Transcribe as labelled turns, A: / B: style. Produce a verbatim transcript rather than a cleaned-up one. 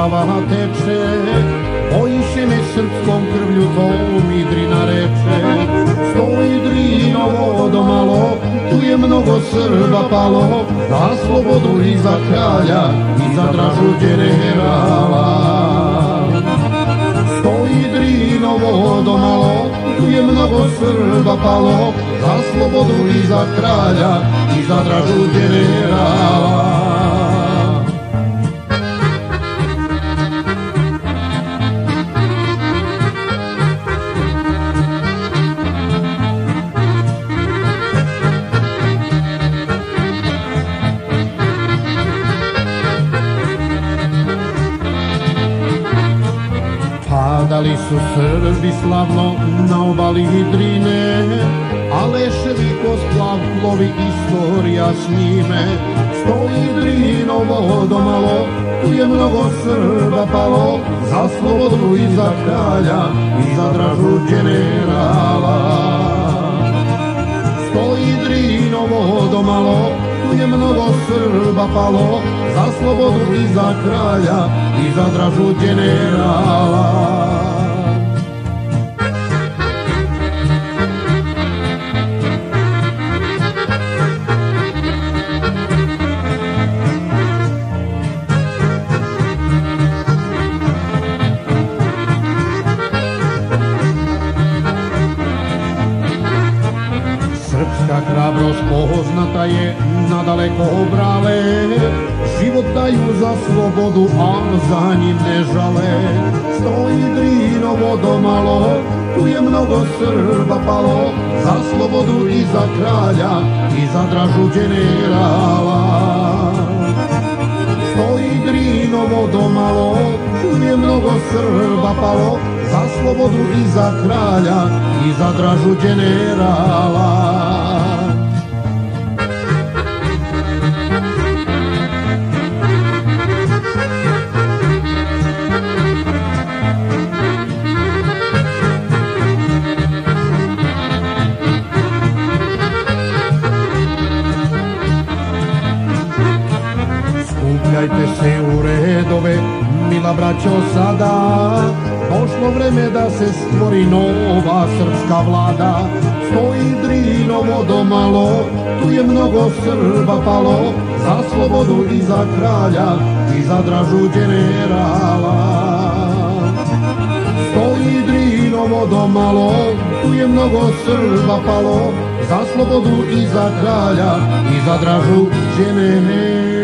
A: Drava teče, bojiše me srpskom krvlju, to mi Drina reče. Stoji Drino vodo malo, tu je mnogo Srba palo, za slobodu i za kralja i za dražu generala. Stoji Drino vodo malo, tu je mnogo Srba palo, za slobodu i za kralja i za dražu generala. Padali su Srbi slavno na obali Drine, a leševi ko splav plovi, istorija s njime. Stoji Drino vodo malo, tu je mnogo Srba palo, za slobodu i za kralja i za dražu generala. Stoji Drino vodo malo, tu je mnogo Srba palo, za slobodu i za kralja i za dražu generala. Srpska hrabrost poznata je na daleko brale, život daju za slobodu, a za njim ne žale. Stoji Drino vodo malo, tu je mnogo Srba palo, za slobodu i za kralja i za dražu generala. Stoji Drino vodo malo, tu je mnogo Srba palo, za slobodu i za kralja i za dražu generala. Skupljajte se u redove, mila braćo, sada došlo vreme da se stvori nova srpska vlada. Stoji Drino vodo malo, tu je mnogo Srba palo, za slobodu i za kralja i za dražu generala. Stoji Drino vodo malo, tu je mnogo Srba palo, za slobodu i za kralja i za dražu generala.